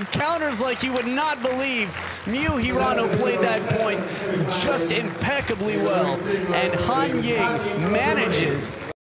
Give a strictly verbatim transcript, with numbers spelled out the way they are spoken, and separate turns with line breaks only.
counters like you would not believe. Miyu Hirano played that point just impeccably well, and Han Ying manages